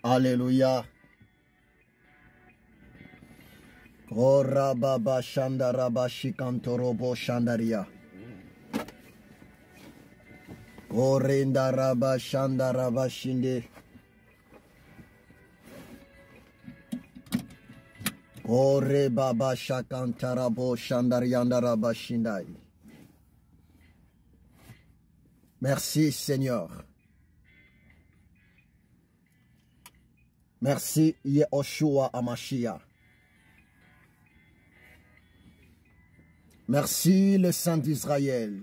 Alléluia. Korababa Shandaraba Shikantorobo Shandaria. Korindaraba Shandaraba Shinde. Kore Baba Shakantarabo Shandariandaraba Shindai. Merci Seigneur. Merci Yehoshua Amashia. Merci le Saint d'Israël.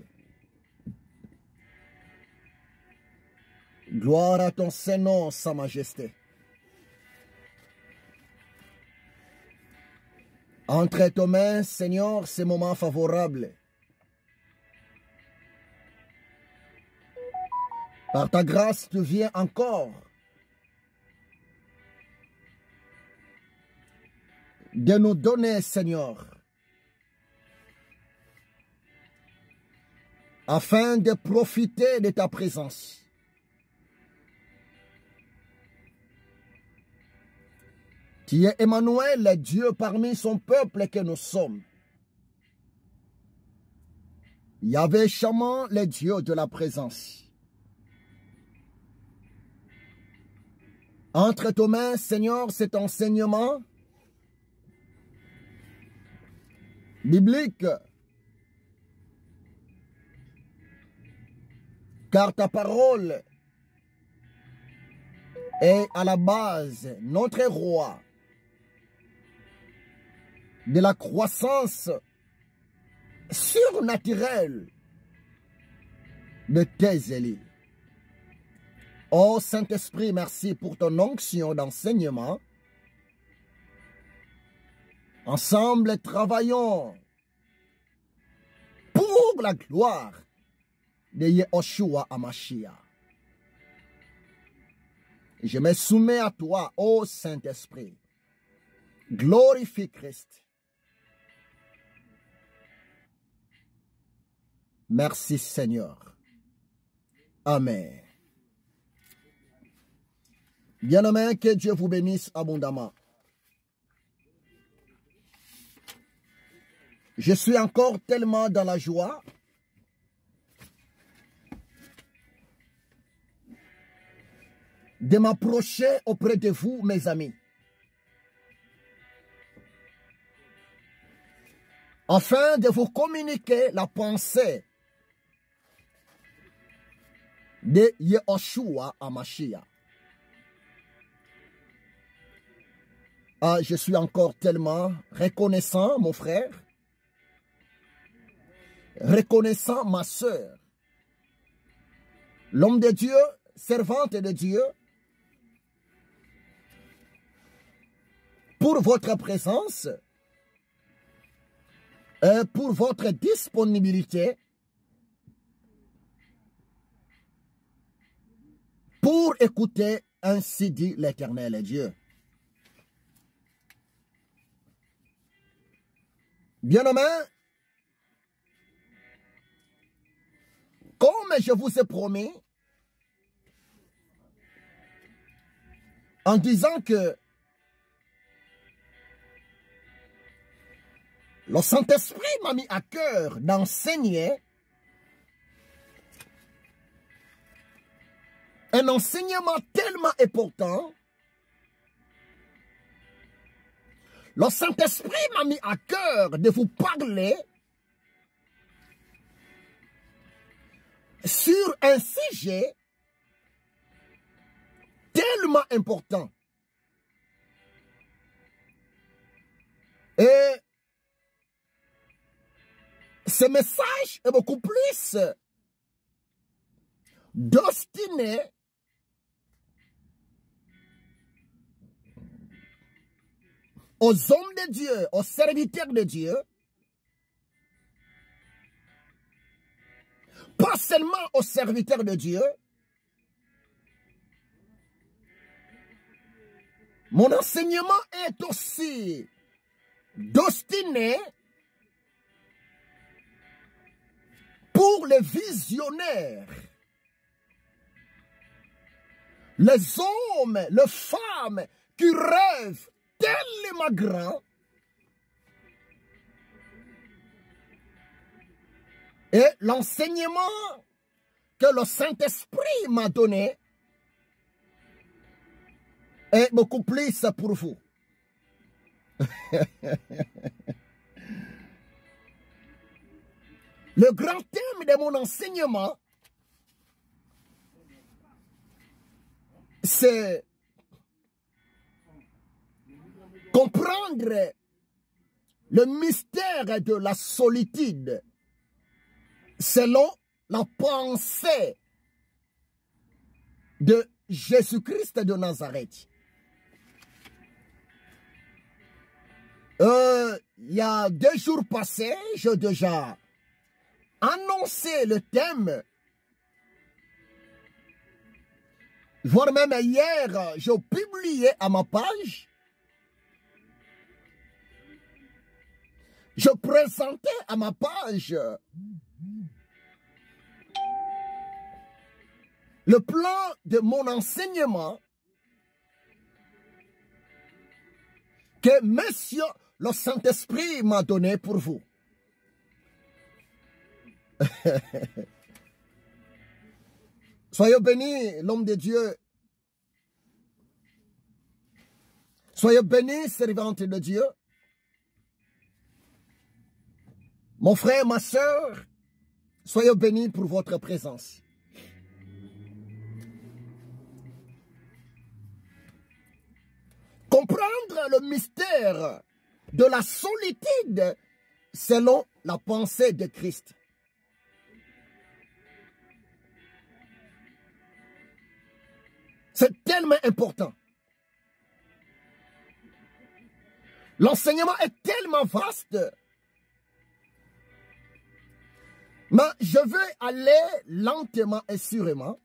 Gloire à ton Saint-Nom, Sa Majesté. Entre tes mains, Seigneur, ces moments favorables. Par ta grâce, tu viens encore de nous donner, Seigneur, afin de profiter de ta présence. Tu es Emmanuel, Dieu parmi son peuple que nous sommes. Yahvé Shaman, le Dieu de la présence. Entre tes mains, Seigneur, cet enseignement biblique, car ta parole est à la base, notre roi, de la croissance surnaturelle de tes élus. Ô Saint-Esprit, merci pour ton onction d'enseignement. Ensemble, travaillons pour la gloire de Yehoshua Amashia. Je me soumets à toi, ô Saint-Esprit. Glorifie Christ. Merci Seigneur. Amen. Bien-aimés, que Dieu vous bénisse abondamment. Je suis encore tellement dans la joie de m'approcher auprès de vous, mes amis, afin de vous communiquer la pensée de Yehoshua Amashia. Ah, je suis encore tellement reconnaissant, mon frère, reconnaissant ma sœur, l'homme de Dieu, servante de Dieu, pour votre présence et pour votre disponibilité pour écouter ainsi dit l'Éternel Dieu. Bien-aimés, comme je vous ai promis, en disant que le Saint-Esprit m'a mis à cœur d'enseigner un enseignement tellement important. Le Saint-Esprit m'a mis à cœur de vous parler sur un sujet tellement important. Et ce message est beaucoup plus destiné aux hommes de Dieu, aux serviteurs de Dieu, pas seulement aux serviteurs de Dieu. Mon enseignement est aussi destiné pour les visionnaires, les hommes, les femmes qui rêvent tellement grand et l'enseignement que le Saint-Esprit m'a donné est beaucoup plus pour vous. Le grand thème de mon enseignement, c'est comprendre le mystère de la solitude selon la pensée de Jésus-Christ de Nazareth. Il y a 2 jours passés, j'ai déjà annoncé le thème. Voire même hier, j'ai publié à ma page. Je présentais à ma page le plan de mon enseignement que Monsieur le Saint-Esprit m'a donné pour vous. Soyez bénis, l'homme de Dieu. Soyez bénis, servante de Dieu. Mon frère, ma soeur, soyez bénis pour votre présence. Comprendre le mystère de la solitude selon la pensée de Christ. C'est tellement important. L'enseignement est tellement vaste. Mais je veux aller lentement et sûrement.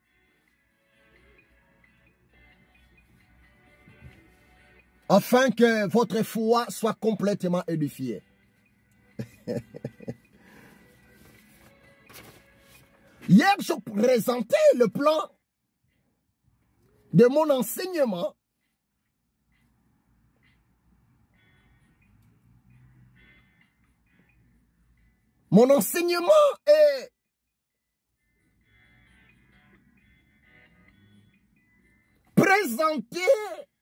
Afin que votre foi soit complètement édifiée. Hier, je présentais le plan de mon enseignement. Mon enseignement est présenté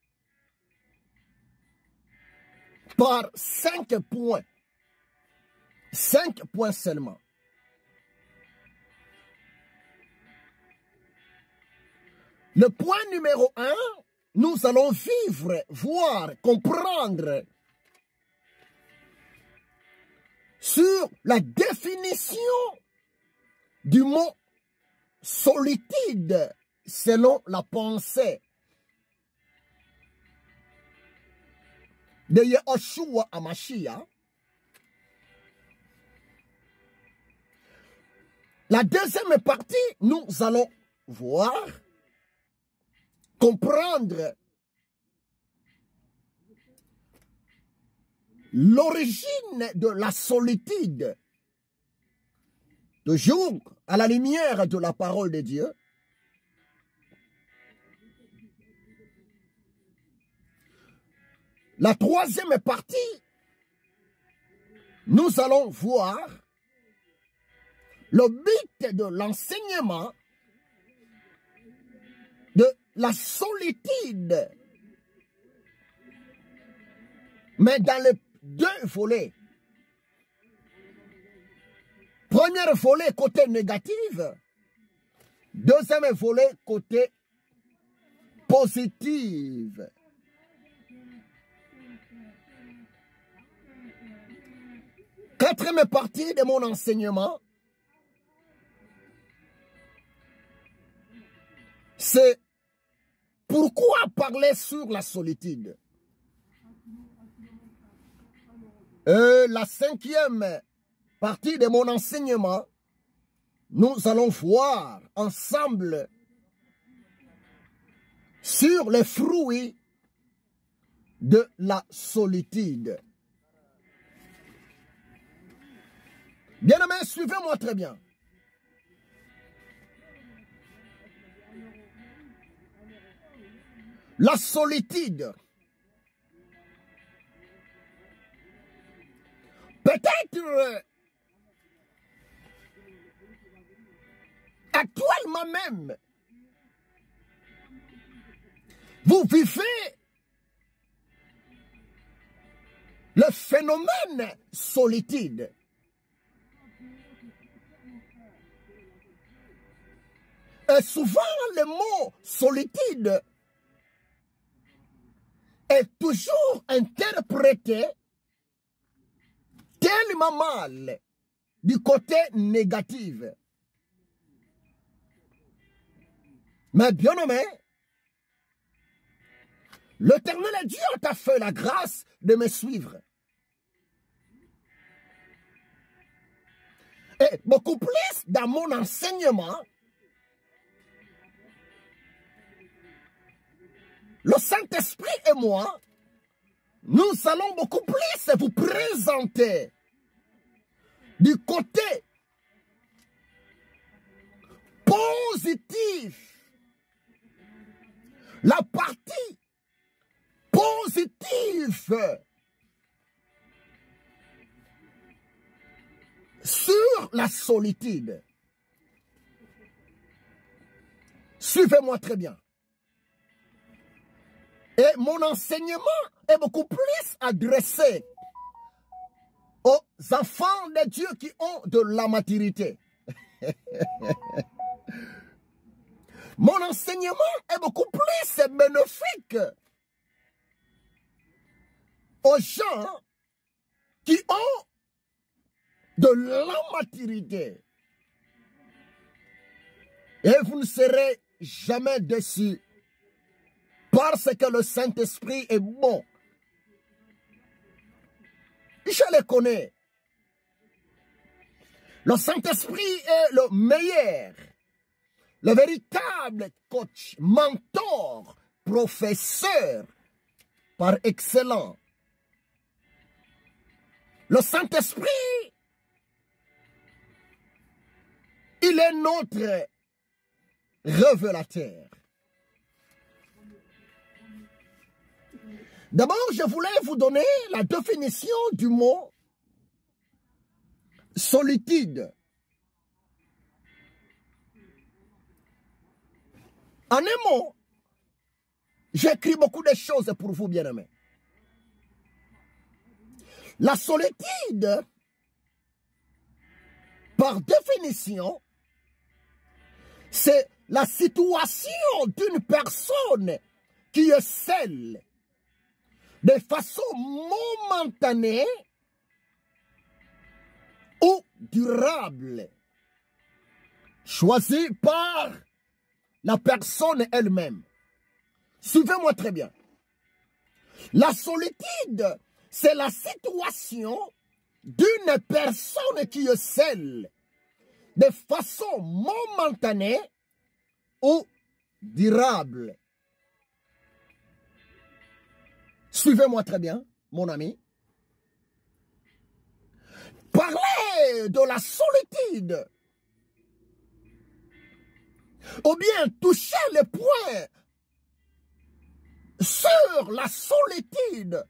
par 5 points. 5 points seulement. Le point numéro 1, nous allons vivre, voir, comprendre sur la définition du mot solitude selon la pensée de Yeshua HaMashiach. La deuxième partie, nous allons voir, comprendre l'origine de la solitude, toujours à la lumière de la parole de Dieu. La troisième partie, nous allons voir le but de l'enseignement de la solitude, mais dans les 2 volets. Premier volet côté négatif, deuxième volet côté positif. Quatrième partie de mon enseignement, c'est pourquoi parler sur la solitude. La 5e partie de mon enseignement, nous allons voir ensemble sur les fruits de la solitude. Bien-aimés, suivez-moi très bien. la solitude. Peut-être actuellement même, vous vivez le phénomène solitude. Et souvent, le mot solitude est toujours interprété tellement mal du côté négatif. Mais bien aimé, l'Éternel Dieu t'a fait la grâce de me suivre. Et beaucoup plus dans mon enseignement, le Saint-Esprit et moi, nous allons beaucoup plus vous présenter du côté positif, la partie positive sur la solitude. Suivez-moi très bien. Et mon enseignement est beaucoup plus adressé aux enfants de Dieu qui ont de la maturité. Mon enseignement est beaucoup plus bénéfique aux gens qui ont de la maturité. Et vous ne serez jamais déçus parce que le Saint-Esprit est bon. Je le connais. Le Saint-Esprit est le meilleur, le véritable coach, mentor, professeur par excellence. Le Saint-Esprit, il est notre révélateur. D'abord, je voulais vous donner la définition du mot solitude. En un mot, j'écris beaucoup de choses pour vous, bien-aimés. La solitude, par définition, c'est la situation d'une personne qui est seule, de façon momentanée ou durable, choisie par la personne elle-même. Suivez-moi très bien. La solitude, c'est la situation d'une personne qui est seule, de façon momentanée ou durable. Suivez-moi très bien, mon ami. Parler de la solitude, ou bien toucher le point sur la solitude.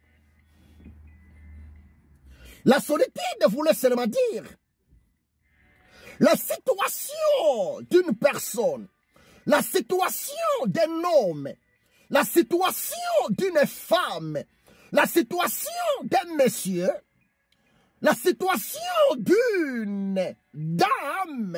La solitude voulait seulement dire la situation d'une personne, la situation d'un homme, la situation d'une femme, la situation d'un monsieur, la situation d'une dame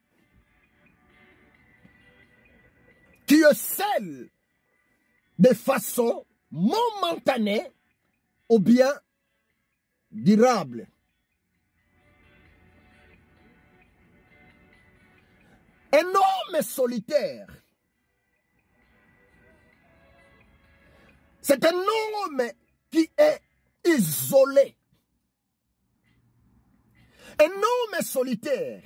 qui est celle de façon momentanée ou bien durable. Un homme solitaire, c'est un homme qui est isolé. Un homme solitaire,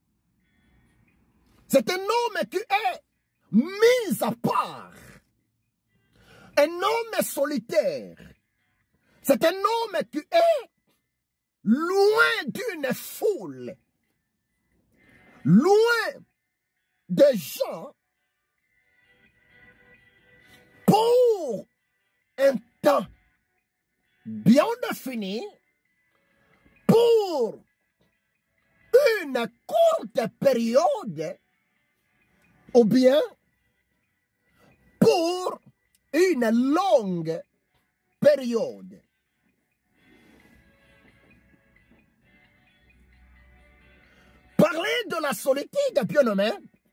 c'est un homme qui est mis à part. Un homme solitaire, c'est un homme qui est loin d'une foule, loin des gens pour un temps bien défini, pour une courte période, ou bien pour une longue période. Parler de la solitude, bien-aimé,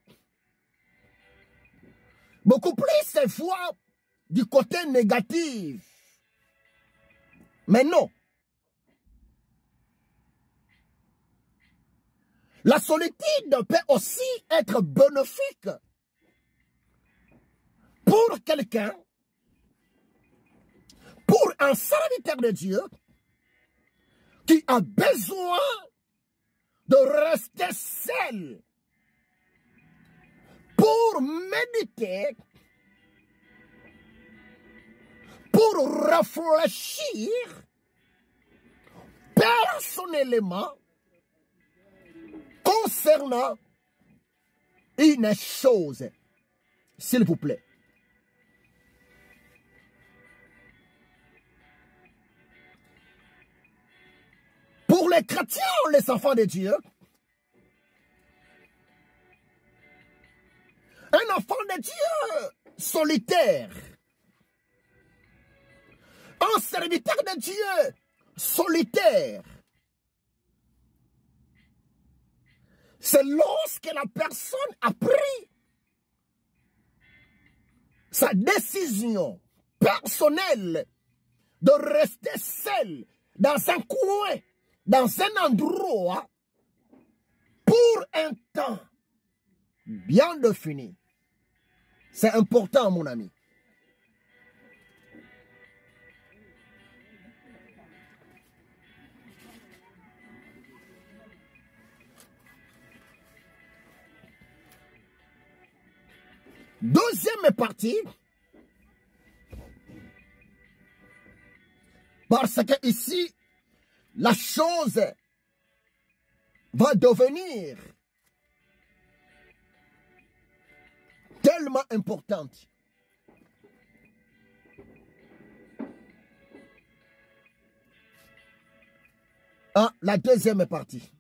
beaucoup plus cette fois du côté négatif. Mais non. La solitude peut aussi être bénéfique pour quelqu'un, pour un serviteur de Dieu qui a besoin de rester seul pour méditer, pour réfléchir personnellement concernant une chose, s'il vous plaît. Pour les chrétiens, les enfants de Dieu, un enfant de Dieu solitaire, un serviteur de Dieu solitaire, c'est lorsque la personne a pris sa décision personnelle de rester seule dans un coin, dans un endroit, pour un temps bien défini. C'est important, mon ami. Deuxième partie, parce que ici, la chose va devenir tellement importante. Ah, la deuxième partie.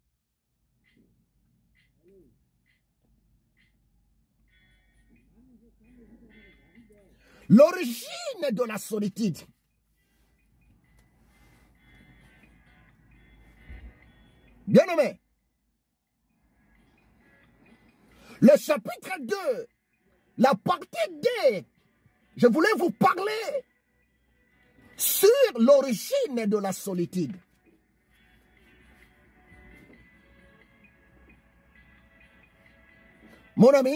L'origine de la solitude. Bien aimé. Le chapitre 2, la partie D, je voulais vous parler sur l'origine de la solitude. Mon ami,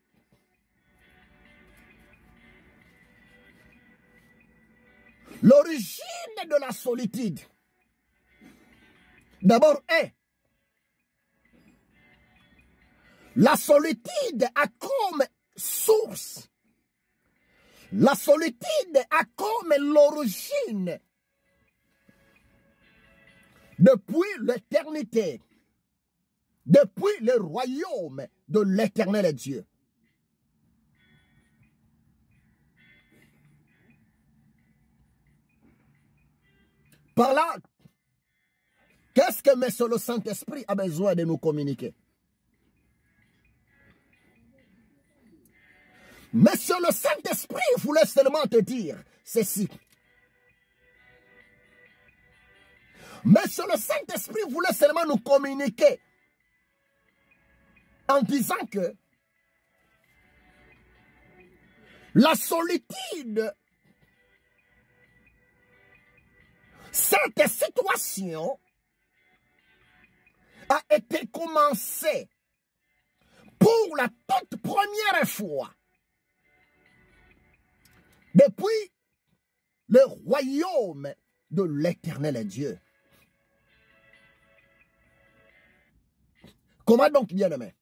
l'origine de la solitude, d'abord est, la solitude a comme source, la solitude a comme l'origine depuis l'éternité, depuis le royaume de l'éternel Dieu. Par là, qu'est-ce que Monsieur le Saint-Esprit a besoin de nous communiquer? Monsieur le Saint-Esprit voulait seulement te dire ceci. Monsieur le Saint-Esprit voulait seulement nous communiquer en disant que la solitude, cette situation a été commencée pour la toute première fois depuis le royaume de l'éternel Dieu. Comment donc, bien-aimé?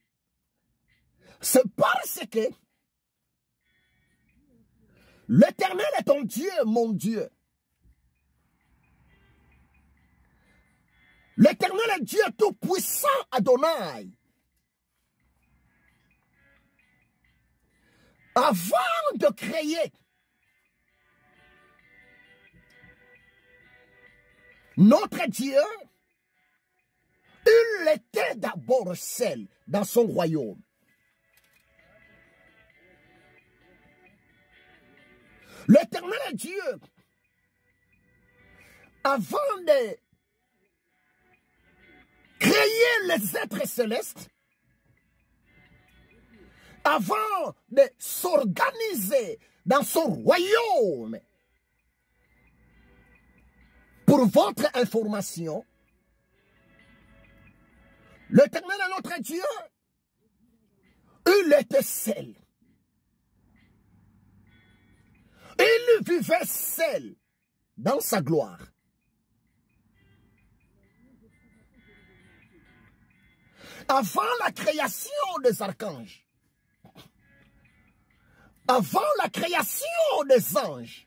C'est parce que l'éternel est ton Dieu, mon Dieu. L'éternel est Dieu tout-puissant, Adonai. avant de créer, notre Dieu, il était d'abord seul dans son royaume. L'Éternel Dieu, avant de créer les êtres célestes, avant de s'organiser dans son royaume, pour votre information, l'Éternel est notre Dieu, il était seul. Il vivait seul dans sa gloire. Avant la création des archanges, avant la création des anges,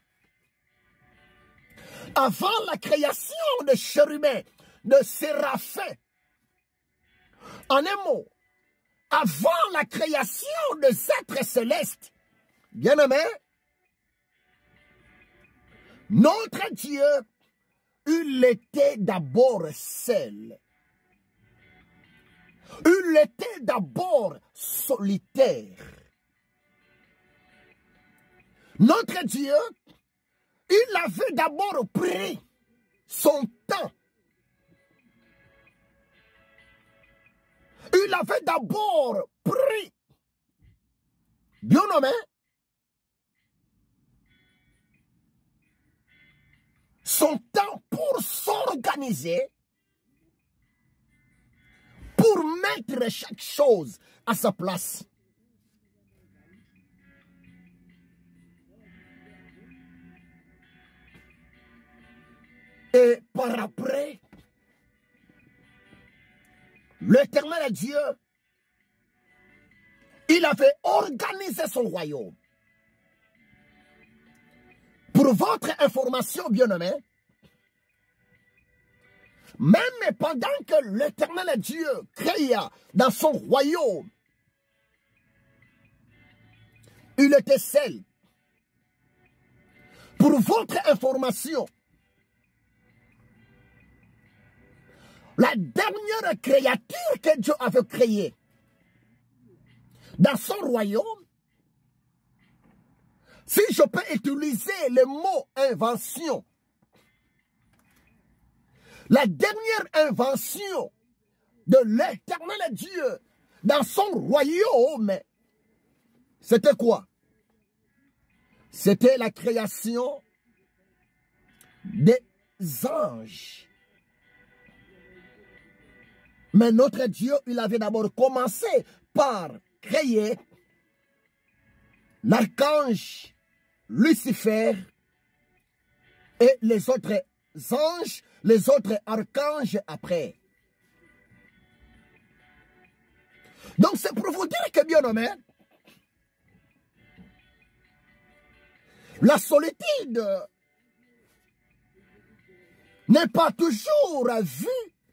avant la création des chérubins, de séraphins, en un mot, avant la création des êtres célestes, bien-aimés, notre Dieu, il était d'abord seul. Il était d'abord solitaire. Notre Dieu, il avait d'abord pris son temps. Il avait d'abord pris, bien nommé, son temps pour s'organiser, pour mettre chaque chose à sa place. Et par après, l'Éternel Dieu, il avait organisé son royaume. Pour votre information, bien-aimés, même pendant que l'Éternel Dieu créa dans son royaume, il était seul. Pour votre information, la dernière créature que Dieu avait créée dans son royaume, si je peux utiliser le mot invention, la dernière invention de l'Éternel Dieu dans son royaume, c'était quoi? C'était la création des anges. Mais notre Dieu, il avait d'abord commencé par créer l'archange Lucifer et les autres anges, les autres archanges après. Donc c'est pour vous dire que, bien nommé, la solitude n'est pas toujours vue,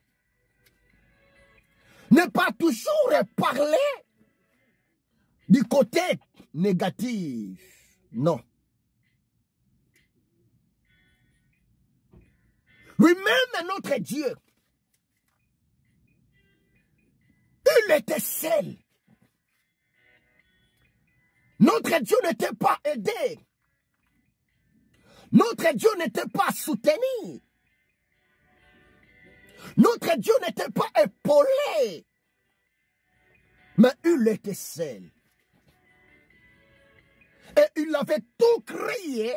n'est pas toujours parlée du côté négatif. Non. Lui-même, notre Dieu, il était seul. Notre Dieu n'était pas aidé. Notre Dieu n'était pas soutenu. Notre Dieu n'était pas épaulé. Mais il était seul. Et il avait tout créé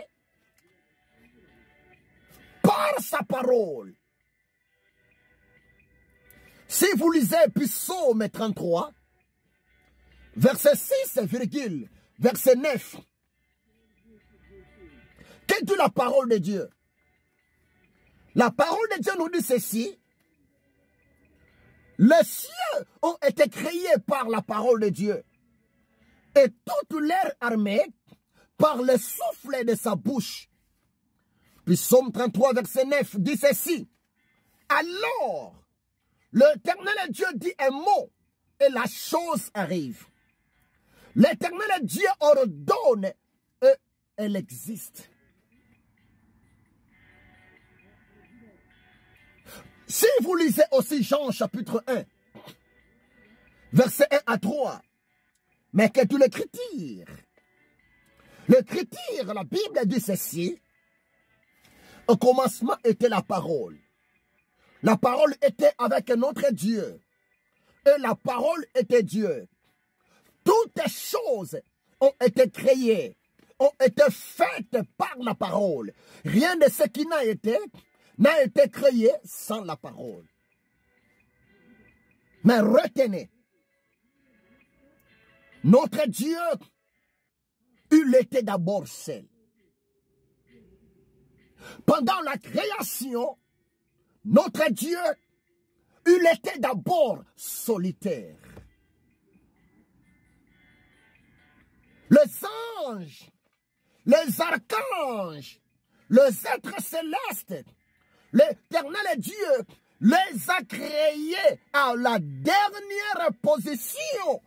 par sa parole. Si vous lisez Psaume 33, verset 6, verset 9, qu'est-ce que la parole de Dieu? La parole de Dieu nous dit ceci: les cieux ont été créés par la parole de Dieu, et toute leur armée par le souffle de sa bouche. Psaume 33, verset 9 dit ceci: alors, l'Éternel Dieu dit un mot, et la chose arrive. L'Éternel Dieu ordonne et elle existe. Si vous lisez aussi Jean chapitre 1, verset 1 à 3, mais que tu l'écriture. L'écriture, la Bible dit ceci. Au commencement était la parole. La parole était avec notre Dieu. Et la parole était Dieu. Toutes les choses ont été créées, ont été faites par la parole. Rien de ce qui n'a été créé sans la parole. Mais retenez, notre Dieu, il était d'abord seul. Pendant la création, notre Dieu, il était d'abord solitaire. Les anges, les archanges, les êtres célestes, l'Éternel Dieu les a créés à la dernière position.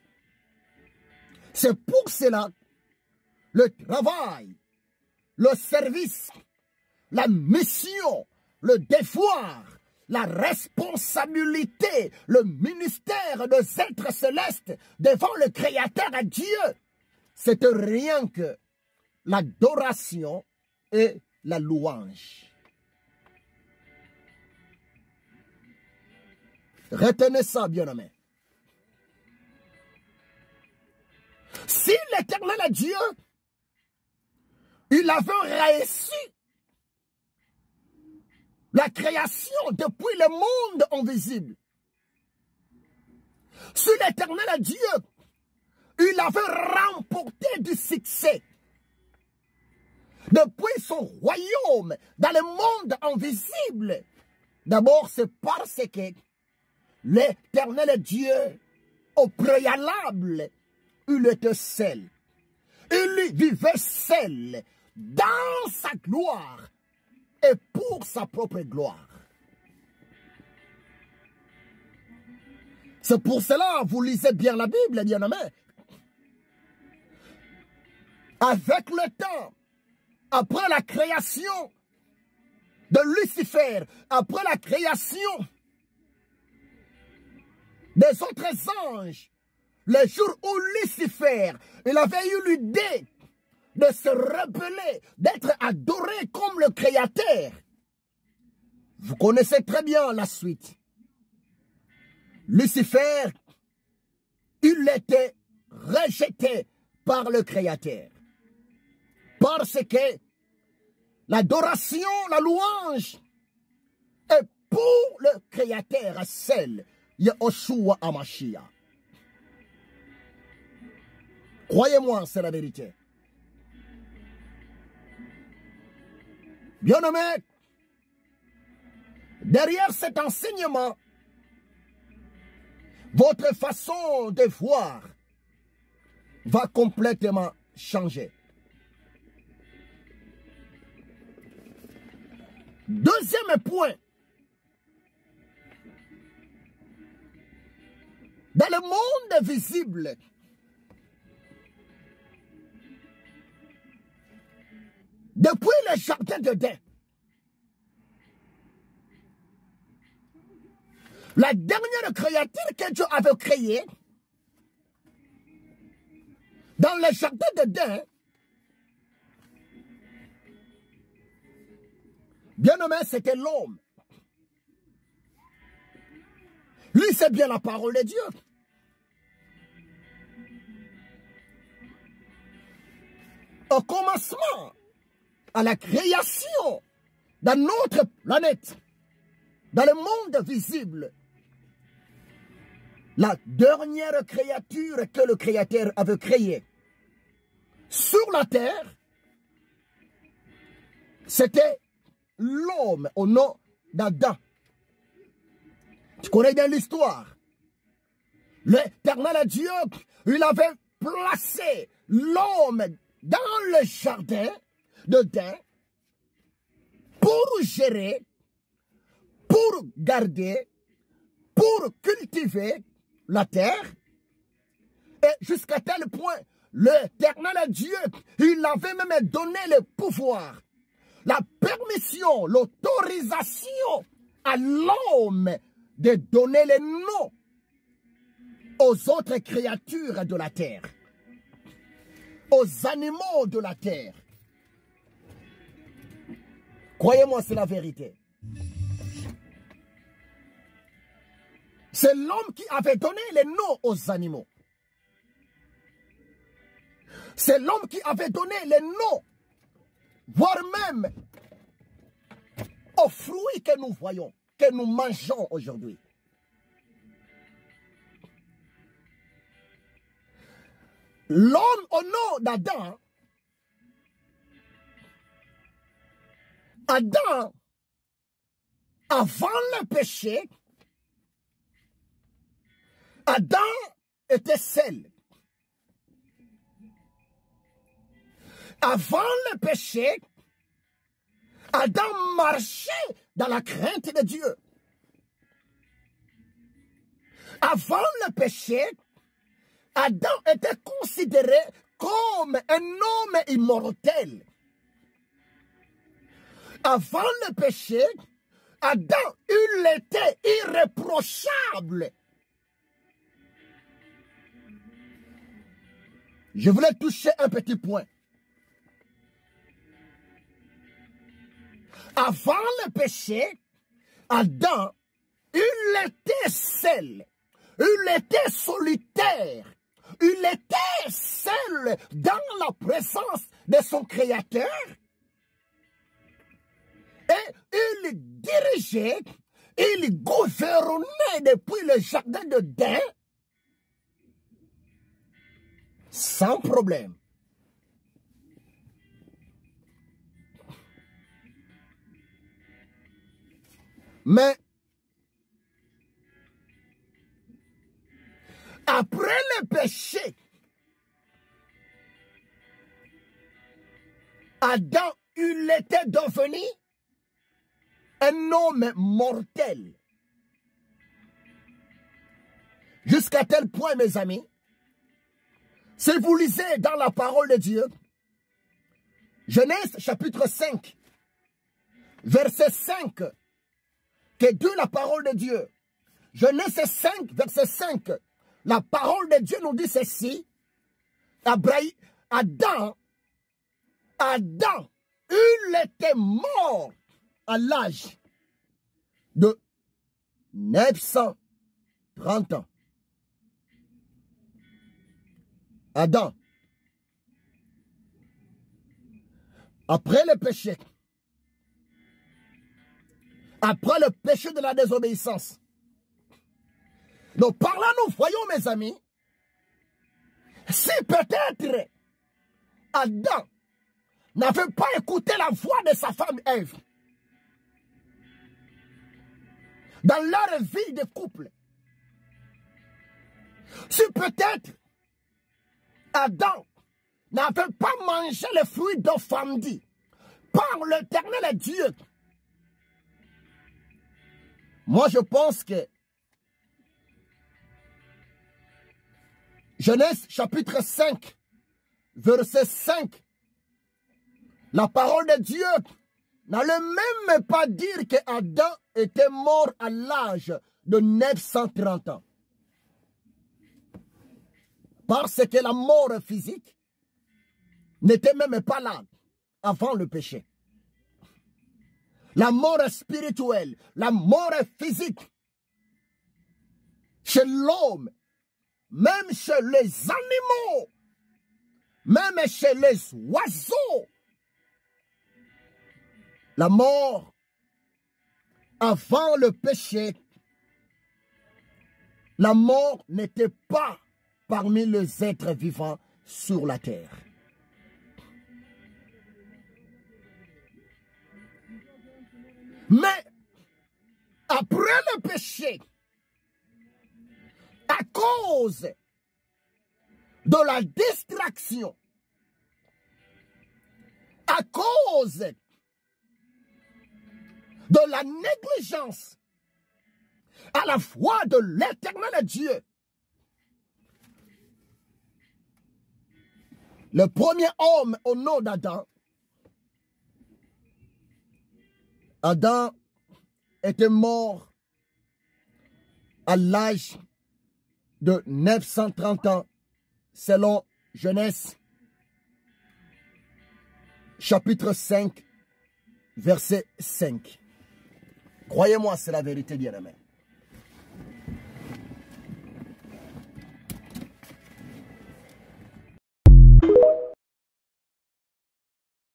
C'est pour cela le travail, le service, la mission, le devoir, la responsabilité, le ministère des êtres célestes devant le Créateur à Dieu, c'est rien que l'adoration et la louange. Retenez ça, bien-aimés. Si l'Éternel Dieu, il avait réussi la création depuis le monde invisible, si l'Éternel Dieu, il avait remporté du succès depuis son royaume dans le monde invisible, d'abord c'est parce que l'Éternel Dieu, au préalable, il était seul. Il vivait seul dans sa gloire et pour sa propre gloire. C'est pour cela, vous lisez bien la Bible, bien-aimés. Avec le temps, après la création de Lucifer, après la création des autres anges, le jour où Lucifer, il avait eu l'idée de se rebeller, d'être adoré comme le Créateur. Vous connaissez très bien la suite. Lucifer, il était rejeté par le Créateur. Parce que l'adoration, la louange est pour le Créateur seul, Yahushua HaMashiach. Croyez-moi, c'est la vérité. Bien-aimés, derrière cet enseignement, votre façon de voir va complètement changer. Deuxième point. Dans le monde visible, depuis le jardin d'Éden, la dernière créature que Dieu avait créée, dans le jardin d'Éden, bien nommé, c'était l'homme. Lui, c'est bien la parole de Dieu. Au commencement, à la création, dans notre planète, dans le monde visible, la dernière créature que le Créateur avait créée sur la terre, c'était l'homme au nom d'Adam. Tu connais bien l'histoire. L'Éternel Dieu, il avait placé l'homme dans le jardin d'Éden pour gérer, pour garder, pour cultiver la terre Et jusqu'à tel point, l'Éternel Dieu, il avait même donné le pouvoir, la permission, l'autorisation à l'homme de donner les noms aux autres créatures de la terre, aux animaux de la terre. Croyez-moi, c'est la vérité. C'est l'homme qui avait donné les noms aux animaux. C'est l'homme qui avait donné les noms, voire même aux fruits que nous voyons, que nous mangeons aujourd'hui. L'homme au nom d'Adam, Adam, avant le péché, Adam était seul. Avant le péché, Adam marchait dans la crainte de Dieu. Avant le péché, Adam était considéré comme un homme immortel. Avant le péché, Adam, il était irréprochable. Je voulais toucher un petit point. Avant le péché, Adam, il était seul. Il était solitaire. Il était seul dans la présence de son Créateur. Et il dirigeait, il gouvernait depuis le jardin d'Éden sans problème. Mais après le péché, Adam, il était devenu un homme mortel. Jusqu'à tel point, mes amis, si vous lisez dans la parole de Dieu, Genèse chapitre 5, verset 5, que dit la parole de Dieu. Genèse 5, verset 5, la parole de Dieu nous dit ceci. Adam, il était mort à l'âge de 930 ans. Adam, après le péché, après le péché de la désobéissance, donc par là nous voyons, mes amis, si peut-être Adam n'avait pas écouté la voix de sa femme Ève dans leur vie de couple, si peut-être Adam n'avait pas mangé le fruit d'Offandi par l'Éternel Dieu, moi je pense que Genèse chapitre 5, verset 5, la parole de Dieu n'allait même pas dire que Adam était mort à l'âge de 930 ans. Parce que la mort physique n'était même pas là avant le péché. La mort spirituelle, la mort physique, chez l'homme, même chez les animaux, même chez les oiseaux, la mort avant le péché, la mort n'était pas parmi les êtres vivants sur la terre. Mais après le péché, à cause de la distraction, à cause de la négligence, à la fois de l'Éternel Dieu, Le premier homme au nom d'Adam, Adam était mort à l'âge de 930 ans, selon Genèse, chapitre 5, verset 5. Croyez-moi, c'est la vérité, bien-aimé.